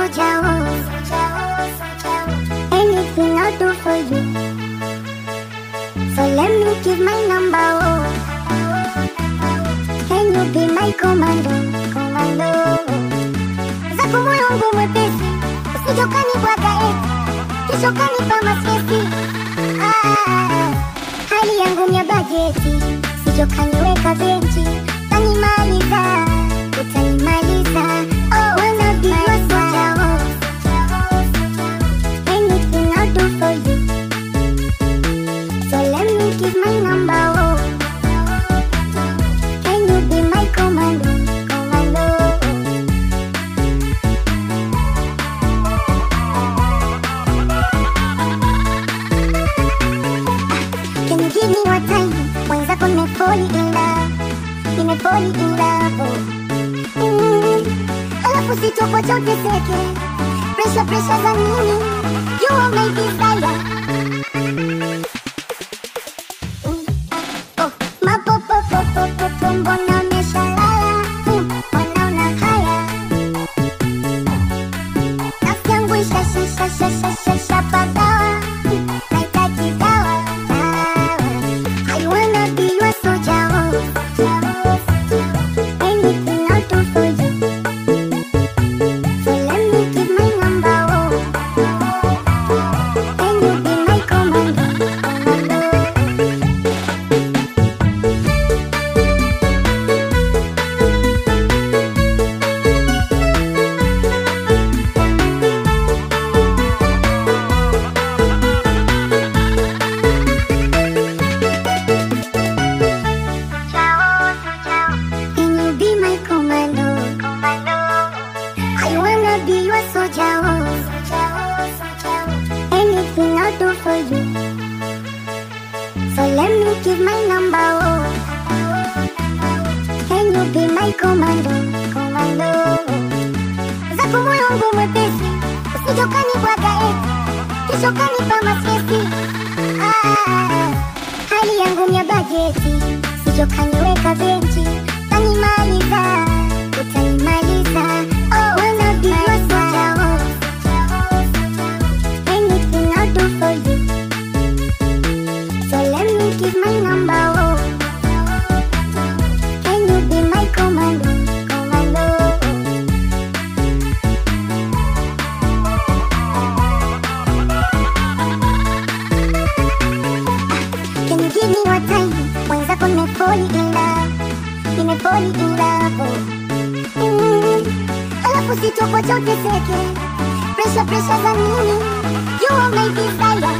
soldier, anything I'll do for you. So let me give my number, can you be my commando, commando? Zako moyo wangu mwepesi, usije ukanibwaga eti kesho kanipa mastresi. Hali yangu mya bajeti, usije ukaniweka benchi, utanimaliza, utanimaliza. Oh, wanna be your soldier, anything I'll do for you. So let me give my number, can you be my commando, commando? Can you give me your time? Mwenzako nimefall in love, nimefall in love. Alafu sitokocha uteseke, pressure pressure za nini? You are my desire. Mbona umeshalala? Mbona una haya? Nafsi yangu ishapagawa, nahitaji dawa, dawa. I wanna be your soldier, anything I'll do for you. So let me give my number, can you be my commando, commando? Can you be my commando, commando? I wanna be your soldier, anything I'll do for you. So let me give my number, can you be my commando, commando? Zako moyo wangu mwepesi, usije ukanibwaga eti kesho kanipa mastresi. Hali yangu mya bajeti, usije ukaniweka benchi, utanimaliza, utanimaliza. Oh, wanna be your soldier, anything I'll do for you. So let me give my number, can you be my commando, commando? Can you give me your time? Mwenzako nimefall in love, nimefall in love. Alafu sitokocha uteseke, pressure pressure za nini? You are my desire.